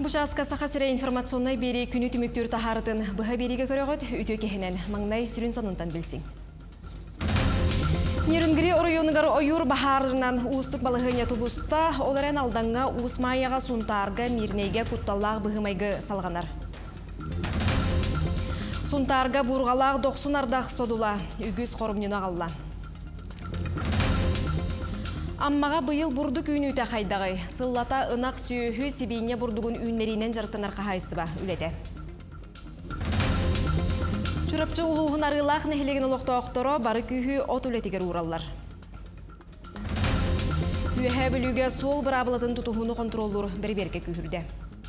Бушаска сахасыра информационной бери күні түміктер тахарытын бұға береге көріғыт үті кехінен маңнай сүрін сонынтан білсің. Нерінгіри орайонығар ойыр бахарынан ұстық балығыне тұбыста оларен алданға ұсмайяға сұнтарға мирнейге құтталлақ бұғымайғы салғанар. Сұнтарға бұрғалақ 90 ардақ содула үгіз қорымнен ағалла. Аммаға бұйыл бұрдық үйін өте қайдағай. Сыллата ынақ сүйі себейіне бұрдығын үйінлерінен жарықтанар қағайсты ба үлеті. Чүрапчы ұлуғын арылақ нәхілеген ұлықта оқтыры бары күйі от үлетігер ұралар. Үйе білуге сол бір абылатын тұтуғыны контроллыр бір-берге күйірді.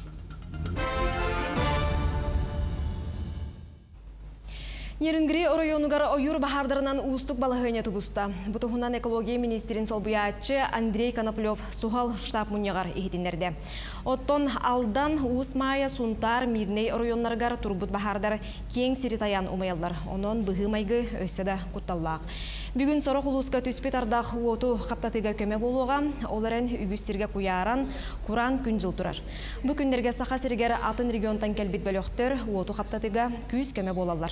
Нерінгіри орайонығар ойыр бахардарынан ұстық балығыне тұбыста. Бұтығынан экология министерін солбуячы Андрей Коноплев суғал штаб мұнеғар ехетіндерді. Оттон алдан ұсмая сұнтар мирней орайонларғар тұрбыт бахардар кең сиритаян умаялар. Онын бұғымайғы өсседі құтталлақ. Бүгін сорық ұлысқа түспет ардақ уоту қаптатыға көме болуға, оларын үгістерге куяран, құран күн жыл тұрар. Бұл күндерге сақа сіргер атын регионтан кәлбет бөліқтер уоту қаптатыға күз көме болалар.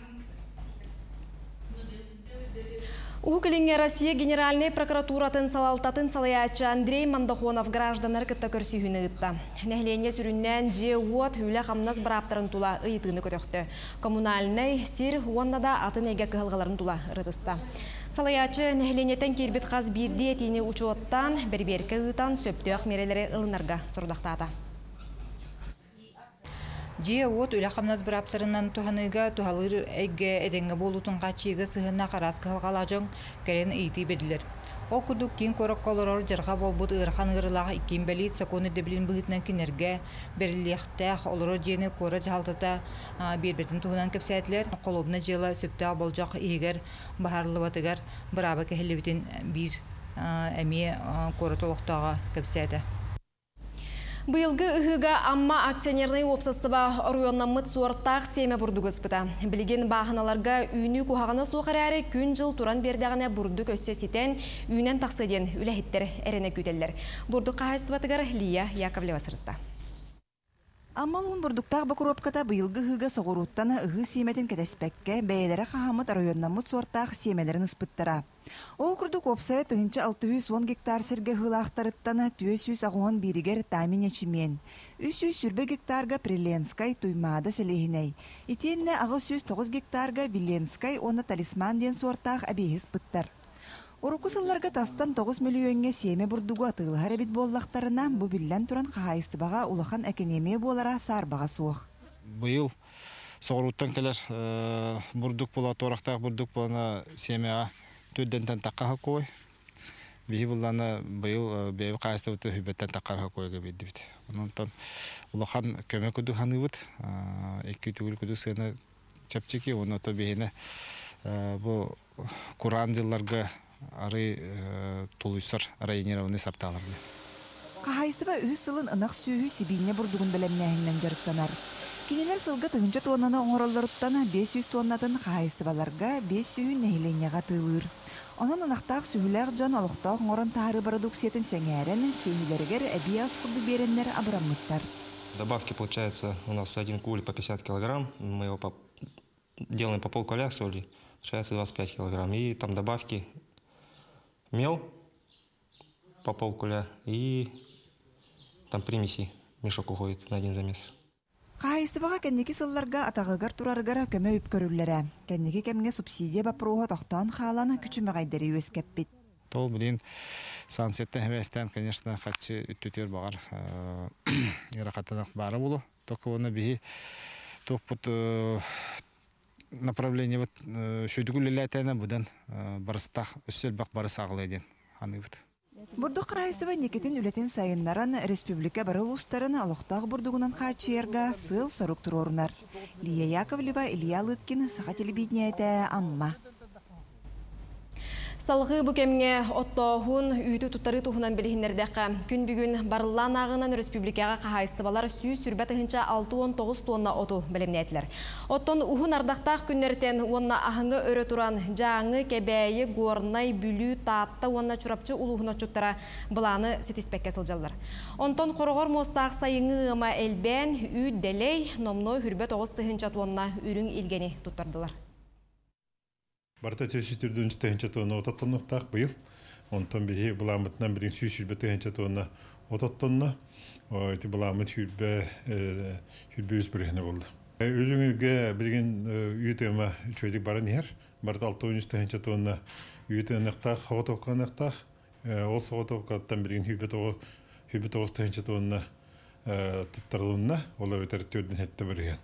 Ухукалинге Россия Генеральной прокуратуратын салалтатын салаячы Андрей Мандахонов гражданар кітті көрсі хүні ғытта. Нәхлене сүріннен же уот хүлі қамнас бұраптарын тула ұйытыны көтіқті. Коммунальный сир уоннада атын әге кығылғаларын тула ұрытысты. Салаячы нәхленетен кербет қаз бірде етені ұчуоттан бір-беркі ұйтан сөптіғ мерелері ұлынарға сұрдақтады. Жия от үләқамназ бұраптарынан туғаныға туғалыр әйге әденгі болутын қачиығы сығына қарас қылғала жоң кәрен үйті беділер. О күрдік кейін көрік қолырыр жырға болбұт ұйырхан ұйырлағы иккен бәлейт сақоны дебілін бұғытынан кенерге беріліқтәқ олырыр жені көрі жағалтыта бербетін туғынан көпсәтілер. Қолыбына жылы сөпті болжақ егер бағарлы батығар бұрабы кәхілі бір әме көрі толықтаға көпсәті. Бұйылғы үхіға амма акционерный опсастыба оройоннамыт суарттақ семе бұрдығы спыта. Білген бағыналарға үйіні кухағына соқыр әрі күн жыл туран бердіғіне бұрдық өссе сетен үйінен тақсыден үләхеттер әріне күтелдер. Бұрдық қағайстыбатығар Лия Яковлева сырытта. Аммалуын бұрдықтақ бақыропката бұйылғы үхіға соғыруттаны үхі семетін кәдәспәкке бәйелері қағамыт оройоннамыт суарттақ семелерін ұспыттыра. Ол күрдік опсая тұхынчы 610 гектар сірге ғылақтарыттаны 200 ағуан берігер тамин ечімен. 300 сүрбе гектарға Приленскай туймады сәлейіней. Итенне ағы 109 гектарға Виленскай оны талисман ден суартақ әбейіз пыттар. Орукусылларға тастан 9 миллионге семе бұрдуғы атығылғар әбет боллақтарына бұ біллән тұран қағайыстыбаға улахан әкенеме болара сарбаға суық. Бұйыл соғыруттан келер бұрдук бола, торақтақ бұрдук болана семеға төддентен таққаға қой. Бейі боланы бұйыл бейі қағайыстыбыты хүбеттен таққарға қойға бейді біт. Онынтан улахан көме күдік ханы бұд. Екі түгіл күдік сені чапчеки, оны то бейіне бұл Құран жылларға ары толуйсар районированный сапталарды. Қағайыстыба үхі сылын ынақ сүйі сибейіне бұрдығын білемнәйіннен жарықтанар. Кенелер сылғы тұғынча тоннаны оңыраларыттаны 500 тоннатын қағайыстыбаларға 5 сүйі нәйленеға тылыр. Onun ınaqtaq sühülər can alıqtaq oran tarı baraduk seten сәңәрен sühülерігер әбей аспылды беренлер абрамыттар. Добавки получается у нас один куль по 50 килограмм, мы его делаем по полкуля соли, получается 25 килограмм. И там добавки мел по полкуля и там примеси, мешок уходит на один замес. Қайыстыбаға кәннекі сылларға атағылғар тұрарығара көмі өп көрілері. Кәннекі кәмге субсидия бапыруға тоқтан қаланы күчімі қайдары өз кәппет. Тол білін сансеттен әместен, конечно, қатшы үттетер бағар ирақаттанақ бары болу. Тоқы оны бігі тоқпыт направление шөдігілі әтәні бұдан барыстақ өссел бақ барыс ағылы еден. Бурдук Қайыстыба некетін үлетін сайынларын республика барыл ұстарын алықтағы бурдуғынан қачерға сыл сұрық тұрорынар. Лия Яковлева, Илья Лыткин, Сақа телебидіне әті Амма. Салғы бүкемге оттоғын үйті тұттары тұғынан білігінердеқі. Күн бүгін барылан ағынан республикаға қағайыстыбалар сүй сүрбәт ұхынша 6-19 тонна оту білімнетілер. Оттон ұғын ардақтақ күннертен онна ағыңы өрі тұран жаңы, кәбәйі, горнай, бүлі, таатта онна чұрапчы ұлығын отчуттара бұланы сетиспекке сылжалар. Онтон қорғыр мостақ сайыңы ғыма әлбән, үй дәлей, номной хүрбәт 9 тонна үрің илгені тұттардылар. Барта төсүтүрдүн тыгынча тонна ототтонуктак быйыл. Онтон бихи буламытынан бирин сүйүшүрбө тыгынча тонна ототтонна. Эти буламыт хүрбө үз бирихне болду. Өзүңүзгө билген үйтөмө чөйдүк барын ер. Барта 6-13 тыгынча тонна үйтөнөктак, хотокканактак. Ол соготоккаттан билген хүрбө 9 тыгынча тонна туттарлуна. Ола өтөр төрдүн хетте бирген.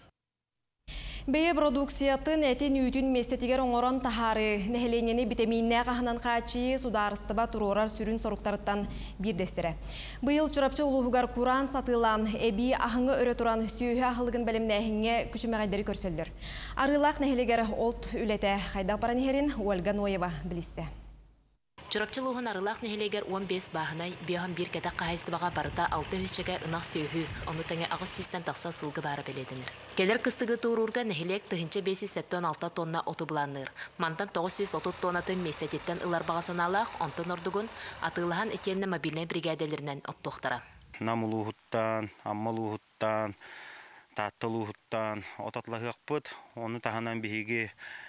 Бейе продукциятын әтен үйтін местетігер оңорон тахары нәхеленені витаминне қағынан қачы сударыстыба тұрорар сүрін соруқтарыттан бірдестірі. Бұйыл чұрапчы ұлығығар Куран сатылан әбі ағыңы өрі тұран сүйі ақылығын бәлімнәхіңе күчімәғайдері көрсөлдір. Арылақ нәхелегер олт үлеті қайдақ баранехерін Ольга Ноева білісті. Чурапчылуғын арылақ нәхелегер 15 бағынай бияған бір кәтақ қағайыстыбаға барыта 6 хүшіге ынақ сөйі, оны тәңе ағыз сүстен тақса сылғы бары беледінір. Келер қыстығы тұрурға нәхелек тұхынчы 576 тонна оты бұланыр. Мантан 930 тоннатын местететтен ұлар бағасын алақ, онтын ордығын атылыған екенні мобильный бригаделерінен оттуқтара. Намылуғыттан, аммалуғыттан, таттылуғыттан отатлығы бұд, оны тағынан бейге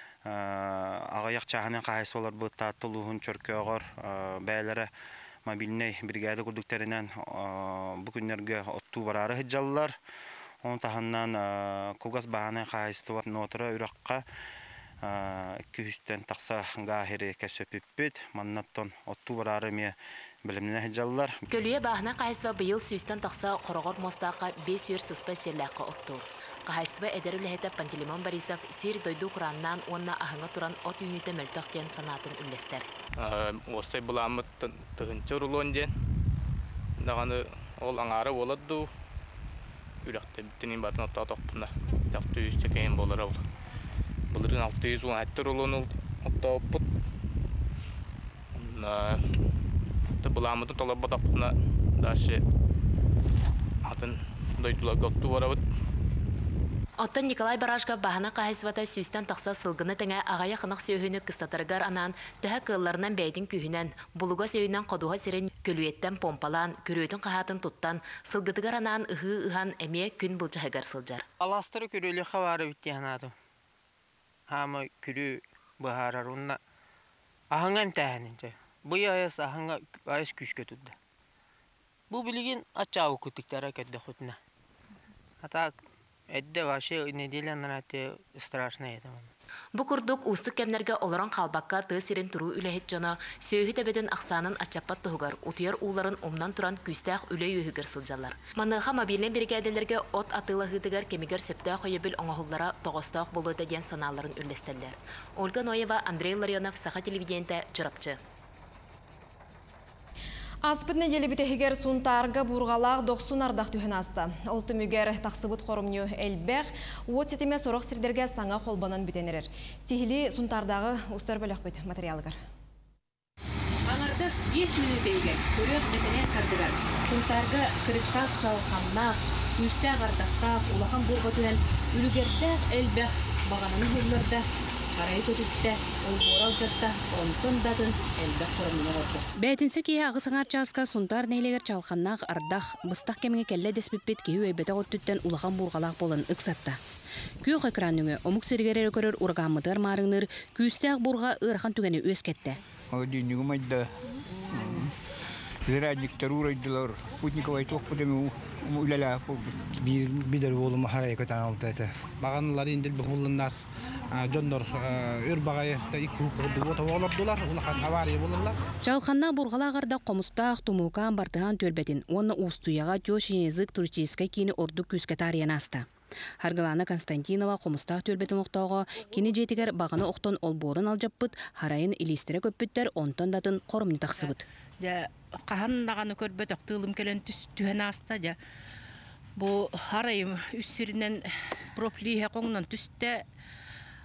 ағаяқ чағынан қағайсы олар бұд таттылуғын чөркі оғыр бәлері мобильный бригады күрдіктерінен бүкіндерге отту барары хыджалылар. Оны тағынан көгіз бағанай қағайсты бар нотыры үраққа 200-тен тақса ғахері кәсөпіппет, маннаттон отту барары ме біліміне хыджалылар. Көліе бағына қағайсыва бұйыл сүйістен тақса қорағыр мостақа 5 үйір сыспай серләққа отту. Қағайсыва әдер үліхеті Пантелеймон Борисов сүйір дойду құраннан онна ағыңа тұран от үйніті мөлтөқтен санатын үлестер. Осай бұламыт тұғынчы рулон ден. Дағаны ол аңары оладу. Үрәқті біттінен бардың отта тоқпында. 600 чекейін болар ол. Бұлырын 617 рулон отта оппыт. Бұламыты толы бұтақпына дашы атын дойдулағы отту барабыт. Оттан Николай Барашка бағана қағайсывата сүйістен тақса сылғыны тәңе ағая қынақ сөйіні қыстатарығар анан түхі қылларынан бәйдің күйінен, бұлыға сөйінен қодуға сирен көлуеттен помпалан, көрөйтін қағатын тұттан, сылғытығар анан ұғы-ұған әме күн бұлжағығар сылжар. Аластыры көрөлі қавары бітті анады. Хама көрі бұхарар онна. Ағыңа әмтәхінінше. Бұй аяс ағыңа аяс күшке тұдды. Бұл білген атчауы күттіктері көтті құтына. Атақ Эдде ваше неделя нанате страшно это. Бу курдук устук кемнерге олорон қалбакка тыы сирин туруу үлэхит жона сөйхі төбөтін ақсанын атчаппат тұғығар, утуяр уларын умнан туран күстәқ үлей үйігір сылжалар. Маныға мобилен бригадалерге от атылығыдығар кемигер сөптәқ ойебіл оңағыллара тоғыстақ болуыда ден саналарын үлестелдер. Ольга Ноева, Андрей Ларионов, Саха телевидениенте, Чурапчы. Аспыт неделі бүтігер сұнтарға бұрғалақ 90 ардақ түйін асты. Олты мүгер тақсыбыт қорымны әлбәқ, от сетеме сорақ сірдерге саңа қолбанан бүтенерер. Сихили сұнтардағы ұстар бөлік бүт материалығыр. Аңардас 5 минутеге көрек бітінен қардығар. Сұнтарға кіріктақ чауқамнақ, үстәқ ардақтақ, улақан бұрғатуен үлігердәқ әлбәқ бағананы хүрлерді. Қарай көтікті, олборал жатта, онтын датын әлбәқ құрымына орды. Бәйтінсі кей ағысыңар часқа сұнтар нейлегер чалқаннақ ардақ, бұстақ кеміңе кәлі дәспеппет кейу өйбеті ғоттүттен улақан бұрғалақ болын ұқсатта. Күйіқ экраныңы омық сіргерері көрір ұрғамыдыр марыңныр, күйістәқ бұрға ұрған түгені өскетті. Денігім айда, зірадниктер ұрайдылар, Путниковай тоқпыдың үләлі бидер болымы харай көтан алты әті. Бағанылар енділ бұғылындар. Жондар өрбағайы олар, улахан авария болалар. Чалқанна бұрғалағарда қомыстақ тұмуқан бартыған төлбетін, оны ұстуяға төшін езік туристическа кейіні орды күске тариян асты. Харгалана Константинова қомыстақ төлбетін оқтауға кені жетігер бағаны оқтон олборын алжаппыт, харайын илестері көппіттер онтон датын қорымны тақсыбыт. Қағаннағаны көрбет оқтылым келен түхен аста. Бұл харайым үссерінен проплиhe қоңынан түсті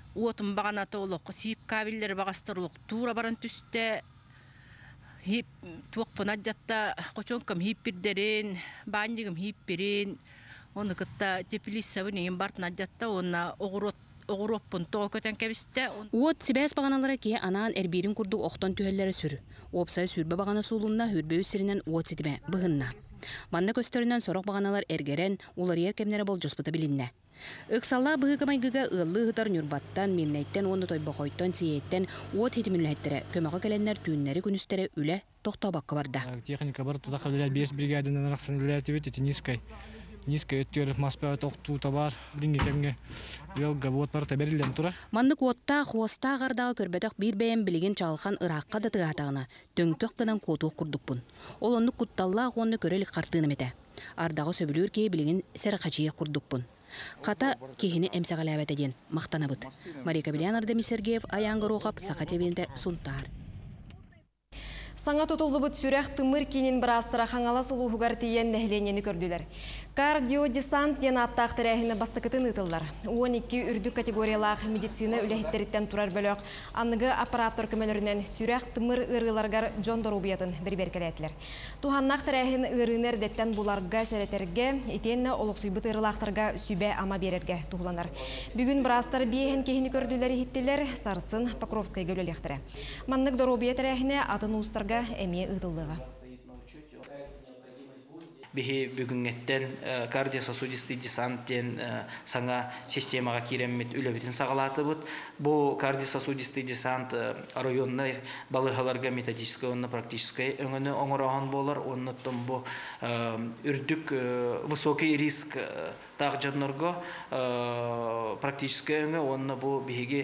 уотым баганата олоқ сип кабеллер багастырлық тура баран түсте хип туақпына жатта қочонкам хип бірдерін бандигым хип бірін оны кытта теплиссабы неген бартына жатта онна оғыроппын тоғы көтен кебісте. Уот сибәс бағаналары ке анаан әрберін күрдік оқтан түйелері сүр. Опсай сүрбі бағана сулунна хүрбе үсірінен уот сетіме бұғынна. Манна көстөрінен сорок бағаналар әргерен, олар еркемнері бол жоспыты білінне. Ықсалла бұғығымайгыға ұлы ғытар нүрбаттан, мирнайттен, оны тойбақойттан, сиеттен, уот хетімінләйттері, көміға кәленлер түйіннері күністері үлі тоқтабаққа барда. Техника бар, тұда қабілер 5 бригадынан арақсан үләті өт, еті низкай өттер маспа тоқту табар, деңгекемге елға вот бар таберілден тұра. Маннык отта, хуоста ғардағы көрбетіқ бір бәйін білген чалған ыраққа да тығатағына, дөңкөк қынан қотуық күрдікпін. Ол онны құтталлақ онны көрелік қартыны мете. Ардағы сөбілер кей білген сәрі қачия күрдікпін. Қата кейіні әмсіғалі әбәтеден мақтана бұд. Марика Белян Ардемий Сергеев, Аяңғыр оғап, Сақат Евенді Сунтар. Саңа тұтылды бұд сүрәқ тымыр кейінен бір астыра қаңала сұлу ғығар тейен нәхіленені көрділер. Кардиодесант ден аттақ тірәхіні бастықытын ұтылдар. 12 үрдік категориялақ медицина үләхеттеріттен тұрар бөліқ. Анығы аппараттор көмелерінен сүрәқ тымыр ұрғыларғар жондор ұбиятын бір-беркелетілер. Туханнақ тірәхін ұрынер деттен бұларға сәретерге, етенні олықсүйбіт ұрылақтарға сүбә ама берерге тұғыланар. Бүгін бір астар бейхен кейіні көрділері хиттілер Сарсын Покровскай көлелектірі. Маннық дорубия тірәхіне атын ұстарға әме ұтылдыға. Бихи бүгүнгеттен кардиососудистый десанттен саңа системаға киреммет үлебетін сағалаты бұд. Бұл кардиососудистый десант районный балығаларға методической, онны практической өңіні оңыраған болар. Онныттың бұл үрдік высокий риск тағы жаднырға практической өңі, онны бұл бихиге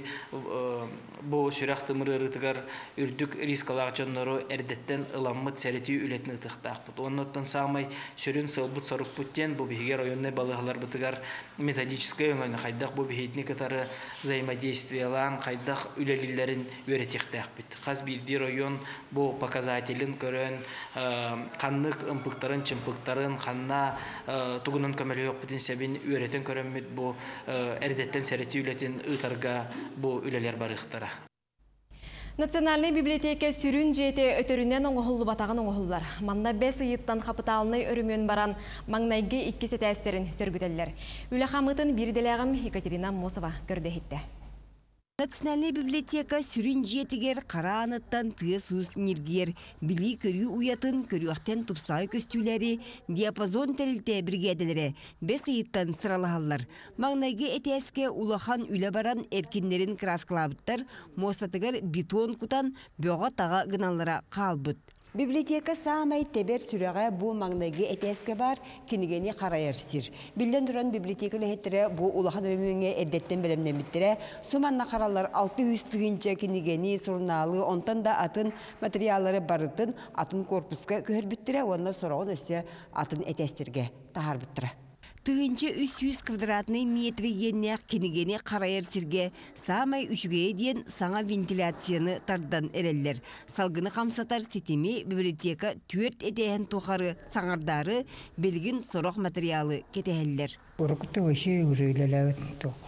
бұл сүрәқ тымыры ұрытығар үрдік рискалағы жадныры әрдеттен ыламмыт сәреті үлетін ұтықтақ бұд. Онныттың сағмай сөрін сылбыт сорық бұттен бұл бихиге районный балығалар бұтығар методической өңіні қайдақ бұл бихетні кітары взаимодействиялан қайдақ үлелілерін өретектәқ бұд. Қаз білді район бұл показателін көрін қаннық ұмпықтарын, чымпықтарын, қанна тұғынан көмелі өк бұтын сәбін өретен көрінмет бұл әрдеттен сәреті үлетін ұтарға бұл үлелер барықтара. Национальный библиотека сүрін жете өтөрінен оңғылы батаған оңғылдар. Манна 5 ұйыттан қапыталыны өрімен баран маңнайғы 2 сетәстерін сөргітелілер. Үлі қамытын бірделәғім Екатерина Мосова көрді хетті. Национальный библиотека сүрін жетігер қараныттан тыйсыз нергер, білі көрі уятын көріқтен тұпсай көстүлері, диапазон тәрілті бригадалары, 5 ұйыттан сыралағалар. Маңнайғы әтәске улахан үлі баран әркендерін краскалабыттар, мостатығыр бетон құтан бөға таға ғыналара қалбыт. Библиотека самай тебер сүрәгә бу маңнайгы әтәскә бар, кинигене караерсир. Билдән туран библиотека ләһәттере бу улахан өмеңгә әдәттән белемнән биттерә. Суманна каралар 600 тыгынча кинигене журналы, онтан да атын материаллары барытын, атын корпуска көһөр биттерә, онда сораган өстә атын әтәстергә тахар биттера. Тыгынча 300 квадратный метр еннәк кинигене караерсирге, самай үчүгә ден саңа вентиляцияны тардан эреллер. Салгыны камсатар сетеми библиотека 4 эдәһен тухары саңардары белгин сорок материалы кетәһеллер. Урукты өші үрүлеләвет тоқ.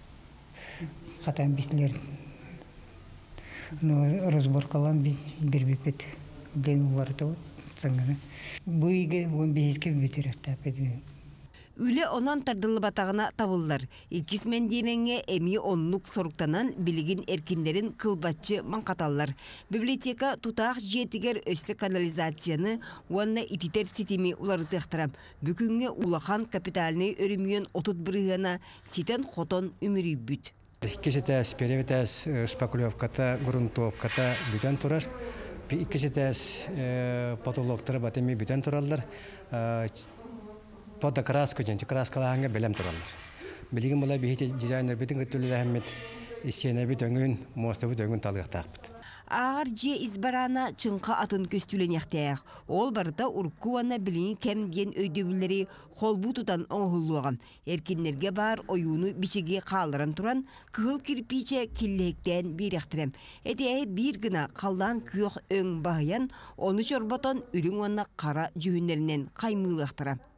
Хатан бислер. Ну разборкалан бир бипет ден уларты саңганы. Бу иге 15 бүтүрәп тапеді. Үлі онан тардылы батағына табылдар. Икисмен деменге әмі онлық соруктанан білігін әркендерін қылбатчы маңқаталар. Библиотека тұтақ жетігер өсі канализацияны уанна ититер сетеми улары тықтырам. Бүкінге улахан капиталыны өрімген отут бірігіна сетен хотон өмірі бүт. Иккесетәс, переветәс, спекулевката, грунтовката бүтен тұрар. Иккесетәс патологтары батеми бүтен тұралдар. Пода краска gente краскалаһанга белем торалар. Билигин була бихите дизайнер битин көтүлүлө хэммет исене бит өңүн, моста бит өңүн талыктакпыт. Ağır je izbarana çınqa atın köstülenekteğ. Ol barıda urkuana bilin kem diyen öydöbülleri kolbu tutan oğulluğam. Erkinlerge bar oyunu biçege qaldıran turan kığıl kirpiçe killekten bir ektirem. Eteğe bir gına kaldan kıyok öň bağıyan, onu çorbaton ülün ona kara cühünlerinden kaymılı ektiram.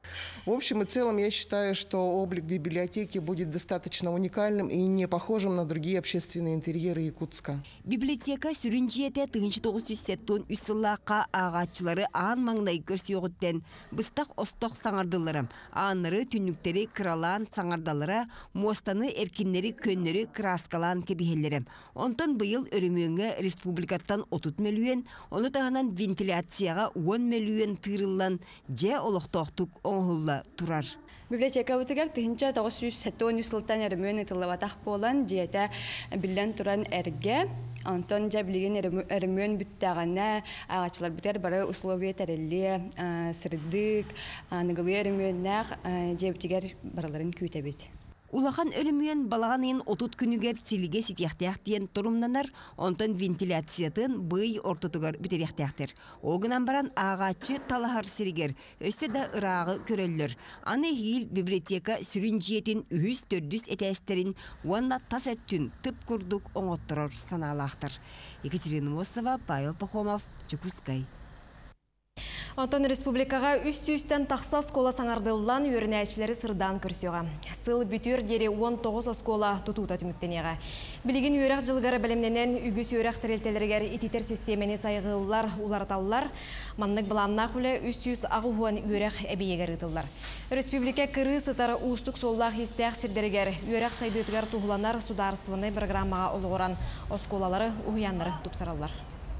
В общем и целом, я считаю, что облик библиотеки будет достаточно уникальным и не похожим на другие общественные интерьеры Якутска. Библиотека сүрінжеті 1970 үсіллаққа ағатчылары аң маңдай көрсіоғыттен бұстақ остық саңардылырым. Аныры түнніктері кралан саңардалыра, мостаны эркинleri көннері краскалан кебихелерім. Онтан бұйыл өрімөңі республикаттан 30 миллион, оны тағынан вентиляцияға 10 миллион тырылан же олықтоқтық оңғылла турар. Библиотека өтігер 1970 сылтан әрімөн ұтылыватақ болан жете білден туран әрге, Антон жабілген әрімөн бүттағана ағачылар бітер бары условия тәрелі, сырдық, нығылы әрімөннәқ жебітігер бараларын көйті бет. Улахан өрімүйен балағанын 30 күнігер силіге сетияқтияқтен тұрымнанар, онтан вентиляциятын бұй ортотығар бітерияқтияқтыр. Оғынан баран ағачы талахар сиригер, өсі да ұрағы көрелілер. Аны хил библиотека сүрін жиетін үхіз төрдіс этәстерін уанна тас өттін тып күрдік оңоттырыр саналақтыр. Екатерина Мосова, Павел Пахомов, Чекускай. Антон республикаға үст-үстен тақса скола саңардылдан өрінәчілері сырдан көрсеуға. Сыл бүтір дері 19 скола тұтуыта түміктенеға. Білеген өрәқ жылғары білімненен үгіс өрәқ тірелтелергер ититер системені сайғылылар, уларталылар, маннық бұламна құлы үст-үст ағуын өрәқ әбейегер ұтылар. Республика кірі сытары ұстық соллақ истәқ сірдергер өрәқ сайдытығар тұғыланар сударысывыны программаға олғыран осколалары ұғыянлары тұпсаралар.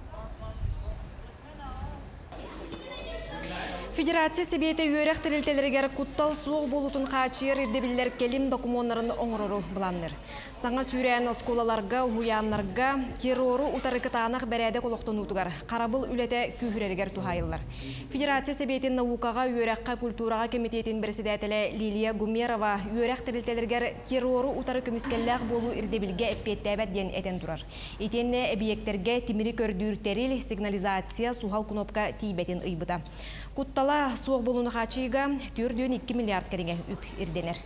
Федерация себеті өрәқ тірелтелергер құттал суық болутын қачыр ердебілер келім документарын оңырыру бұланыр. Саңа сүйрән осколаларға, ұяңларға, террору ұтарықытанақ бәрәді қолықтың ұтығар. Қарабыл үлеті күйірергер тұхайылар. Федерация себетін наукаға өрәққа культураға комитетін бірседәтілі Лилия Гумерова өрәқ тірелтелергер террору ұтары көміскелләқ болу ердебілге әппеттәбәт ден әтен тұрар. Етенне әбиектерге тимiri көрдүртерил сигнализация сухал кнопка тейбетін ұйбыта. Куттала суық болуны қачыға 4,2 миллиард кәріңе үп ерденер.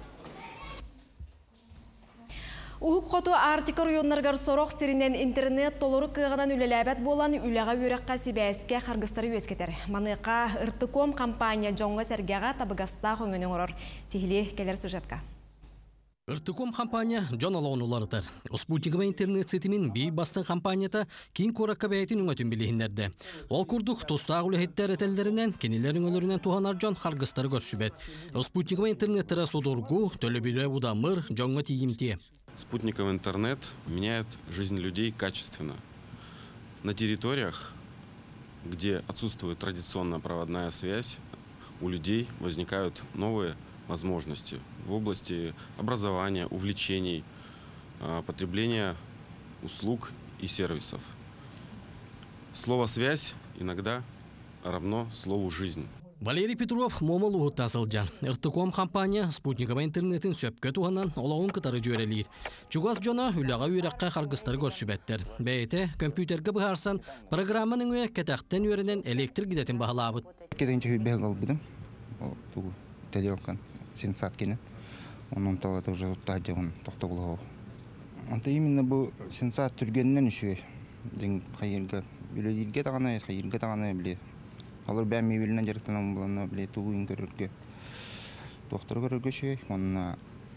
Уғық қоту Артика районларғар сороқ сиринен интернет толыры кығынан үлеләбәт болан үләға өрәққа себәске қарғыстары өскетер. Манықа ыртыком компания жоңға сәргеға табығаста қоңының ұрыр. Сихили келер сюжетка. Ыртыком компания жон алаунуларытар. Спутниковый интернет сетимин бей бастын компанията кейін коракка бәйтін үңөтін білігіндерді. Ол күрдік тостағы үліхеттер әтелдерінен, кенелерін өлірінен туғанар жон қарғыстары көршібет. Спутниковый интернеттері судоргу, төлі бірі удамыр, жоңға тиімте. Спутниковый интернет меняет жизнь людей качественно. На территориях, где отсутствует традиционная проводная связь, у людей возникают новые возможности в области образования, увлечений, потребления услуг и сервисов. Слово «связь» иногда равно слову «жизнь». Валерий Петров момол уғыттасылжа. Ыртыком компания спутниковый интернетін сөпке туғанан олауын кытары жөрелер. Чугас жона үліға үйрәққа қарғыстары көрсібәттер. Бәйті компьютерге бұғарсан программаның өе кәтәқтен өрінен электр гидетін бағалабыд. Кетенче хүйтбәғ қалбыдым. Телеоқан сенсат кенен. Onun талаты уже тадя он тоқта бұлғау. Anta именно bu сенсат түргеннен үші. Ден қайырға үледерге тағаны, қайырға тағаны біле. Алыр бәм мебелінен жарықтанам боланы біле туғын көрірге. Доқтыр көрірге шүй. Онына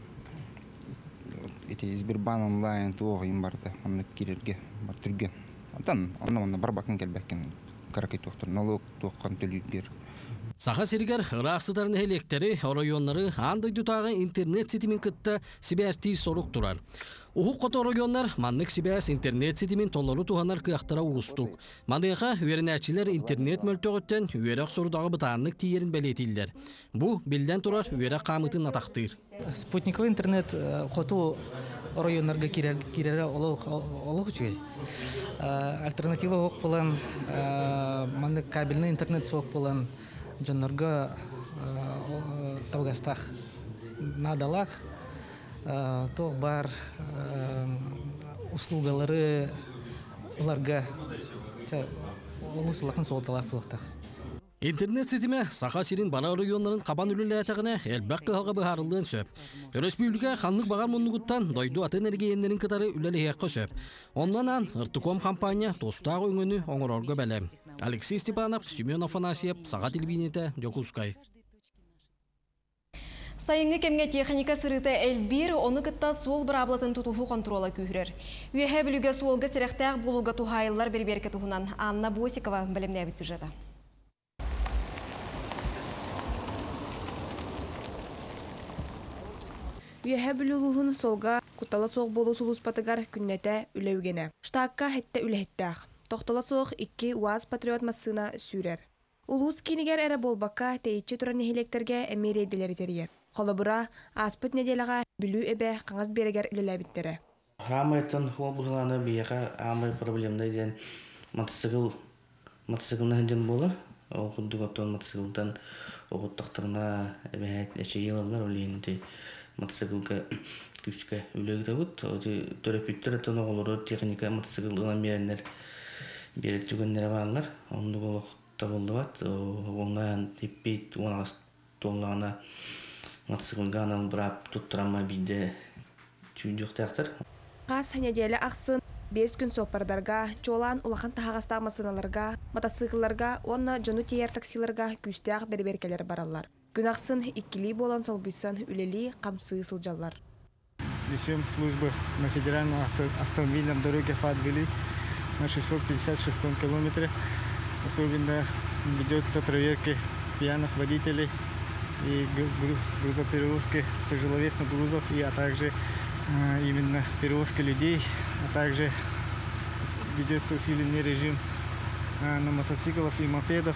Сбербанк онлайн туғын барды. Онына керерге бар түрген. Онына бар бақын келбәккен. Қарақай тоқтыр. Налог тоққан төлігер. Саха сиригер рақсыдарын электері, районлары андай дутағы интернет сетимин кытта сибәсти сорук турар. Ухук қото районлар маннык сибәс интернет сетимин толлары туғанар кыяқтара уыстук. Мандыға үйерінәчілер интернет мөлтөғыттен үйерек сорудағы бұтанлык тиерін бәлетілдер. Бұ білден турар үйерек қамытын атақтыр. Спутниковый интернет қото районларға кирері олық үшігей. Альтернатива оқ болан, мандык кабельный интернет соқ болан, Джоннорга Тавгастах надалах, то бар услугалары уларга олысылақын солталақ бұлықтақ. Интернет сетиме саха сирин бара районларын қабан үліләтіғіне әлбәқ қылға бұхарылдың сөп. Республика ханлық бағар мұнығыттан дойду аты энергиенлерін кытары үлілі еққы сөп. Оннан Ыртыком компания тостағы өңіні оңырорға бәлем. Алексей Степанов, Семен Афанасьев, Саға телевидениеті, Жокускай. Сайынғы кемге техника сырыты әлбір, оны кытта сол бір аблатын тұтуғы контрола күйірер. Үйе білуге солғы сіректәқ болуға тухайылар берберке тұғынан Анна Босикова білімне әбіт сюжеті. Үйе білуғын солға құттала соқ болу сұлуспатығар күннеті үлеугені. Штаққа хетті үлехеттәқ. Тоқтала соқ 2 УАЗ патриот массына сүйрер. Улус кенігер әрі болбаққа тейітші тұран нехелектерге әмерейділері терер. Қолыбыра аспыт неделаға білу әбе қаңыз берегер үлеләбіттері. Хамайтын ол бұғыланы бияға амай проблемді ден мотоциклына хәнден болы. Ол құдды көптен мотоциклдан оғыттақтырына әбәйт әші елалар олейінді мотоциклға күшке үлегі бұд. Төрепіттер әтін оғылыры техника мотоциклына меренер берет түгенлері бағалар. Онды болуқта болды бат. Оңнан теппейт оңағыз толағына мотоциклға анан бұрап тұттырама бейді түйіндіқ тәқтір. Қас хәнеделі ақсын 5 күн соқпардарға, чолан улахан тағастақ масыналарға, мотоциклларға, онна жону тейер таксиларға күстәқ берберкелер баралар. Күн ақсын иккілі болан солбүйсан үлелі қамсы сылжалар. Несем службы на федеральном автомобильном дороге ФАТ-Вели на 656 километре. Особенно ведется проверка пьяных водителей и грузоперевозки тяжеловесных грузов, а также именно перевозки людей, а также ведется усиленный режим на мотоциклов и мопедов.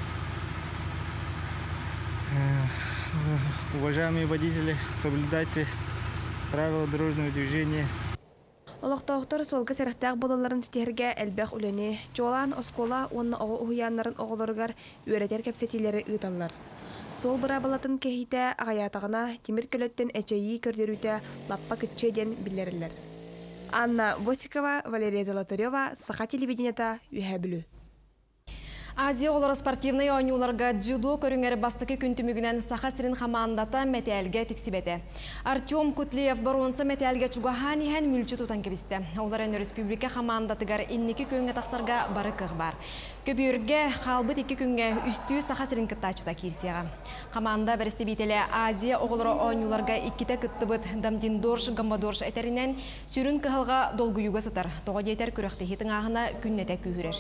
Уважаемые водители, соблюдайте правила дорожного движения. Олықтауқтар солғы сәріқтәқ болаларын сетерге әлбәқ үлені, жолан оскола онны оғы ұхыянларын оғылырғар өретер кәпсетелері ұйталар. Сол бұра балатын кәхейті ағаятығына темір көлеттен әчейі көрдерүйті лаппа күтчеден білерілер. Анна Босикова, Валерия Золотарева, Саха телевидениета үйә білу. Азия олары спортивный ойнуларға дзюдо көріңері бастықы күнтімігінен Саха сирин хамандата мәтәлге тексибеті. Артем Кутлиев баруынсы мәтәлге чугахан ехен мүлчі тұтан кебісті. Оларын республика хамандатығар иннекі көнге тақсарға бары қық бар. Көбірге қалбыт 2 күнге үсті Саха сирин кыттачыта кирсияға. Хаманда бәрісті бейтелі Азия олары ойнуларға 2-те кыттыбыт дамдин дорш, гамбадорш әтерінен сүрін кығылға долғы юға сатар. Тоға дейтер күріқті хетін ағына күннете күйірер.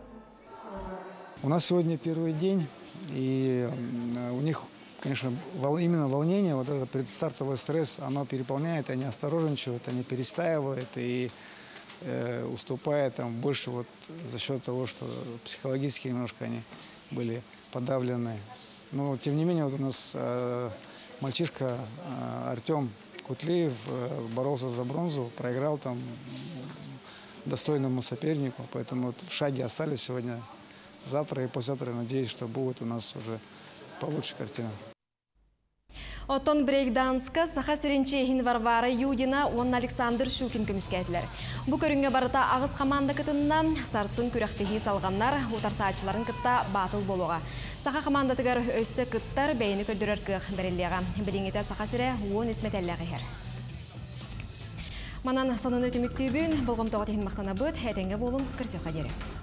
У нас сегодня первый день, и у них, конечно, именно волнение, вот этот предстартовый стресс, оно переполняет, они осторожничают, они перестаивают и уступают там больше вот за счет того, что психологически немножко они были подавлены. Но тем не менее вот у нас мальчишка Артем Кутлиев боролся за бронзу, проиграл там достойному сопернику, поэтому вот в шаге остались сегодня. Завтра и послезавтра, надеюсь, что будет у нас уже получше картина. Оттон брейкданска Саха сиринче Варвара Юдина, он Александр Шукин көміскәтілер. Бұ көрінге барыта ағыз қаманда кітінна сарсын күрәқтегі салғаннар, ұтарсачыларын кітта батыл болуға. Саха қамандатығар өсі кіттар бәйіні көрдірер кіқ бәреліға. Біліңеті Саха сире 10 үсметәліғі хер. Манан сонын өтіміктейбін, болғым тоғатығын мақтана бұд, әтенге болым кірсе қадері.